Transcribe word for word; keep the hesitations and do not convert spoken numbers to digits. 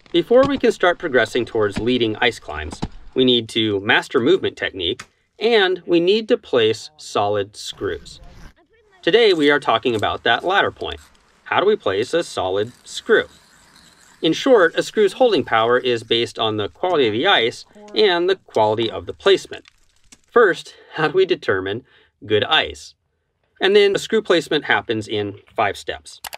Before we can start progressing towards leading ice climbs, we need to master movement technique, and we need to place solid screws. Today we are talking about that latter point. How do we place a solid screw? In short, a screw's holding power is based on the quality of the ice and the quality of the placement. First, how do we determine good ice? And then the screw placement happens in five steps.